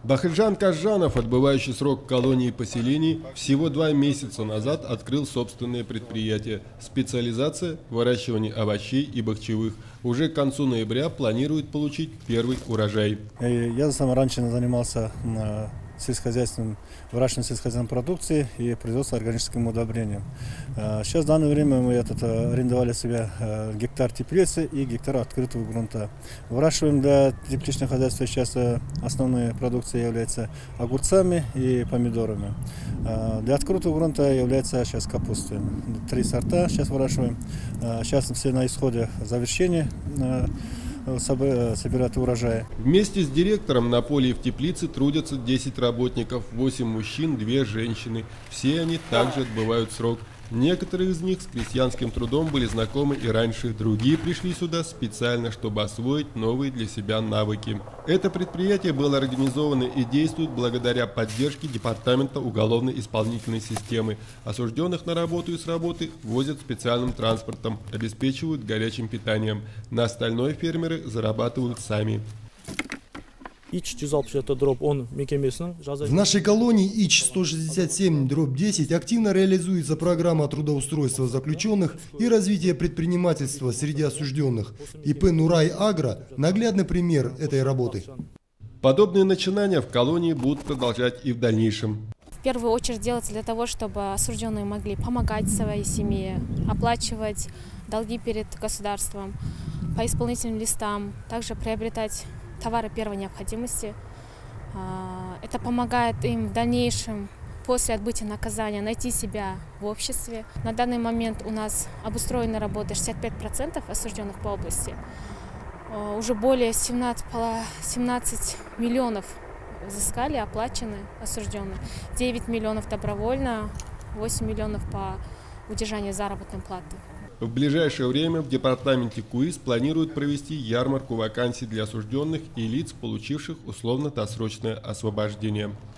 Бахыржан Кажанов, отбывающий срок в колонии поселений, всего 2 месяца назад открыл собственное предприятие. Специализация – выращивание овощей и бахчевых. Уже к концу ноября планирует получить первый урожай. Я сам раньше занимался выращиванием сельскохозяйственной продукции и производством органическим удобрением. Сейчас в данное время мы арендовали себе гектар теплицы и гектар открытого грунта. Выращиваем для тепличного хозяйства сейчас основной продукцией является огурцами и помидорами. Для открытого грунта является сейчас капустой. 3 сорта сейчас выращиваем. Сейчас все на исходе завершения собирают урожай. Вместе с директором на поле и в теплице трудятся 10 работников, 8 мужчин, 2 женщины. Все они также отбывают срок. Некоторые из них с крестьянским трудом были знакомы и раньше, другие пришли сюда специально, чтобы освоить новые для себя навыки. Это предприятие было организовано и действует благодаря поддержке Департамента уголовно-исполнительной системы. Осужденных на работу и с работы возят специальным транспортом, обеспечивают горячим питанием. На остальное фермеры зарабатывают сами. В нашей колонии ИЧ-167/10 активно реализуется программа трудоустройства заключенных и развития предпринимательства среди осужденных. ИП «Нурай Агро» – наглядный пример этой работы. Подобные начинания в колонии будут продолжать и в дальнейшем. В первую очередь делается для того, чтобы осужденные могли помогать своей семье, оплачивать долги перед государством, по исполнительным листам, также приобретать товары первой необходимости. Это помогает им в дальнейшем, после отбытия наказания, найти себя в обществе. На данный момент у нас обустроена работа 65% осужденных по области. Уже более 17 миллионов взыскали, оплачены осужденные. 9 миллионов добровольно, 8 миллионов по удержанию заработной платы. В ближайшее время в департаменте КУИС планируют провести ярмарку вакансий для осужденных и лиц, получивших условно-досрочное освобождение.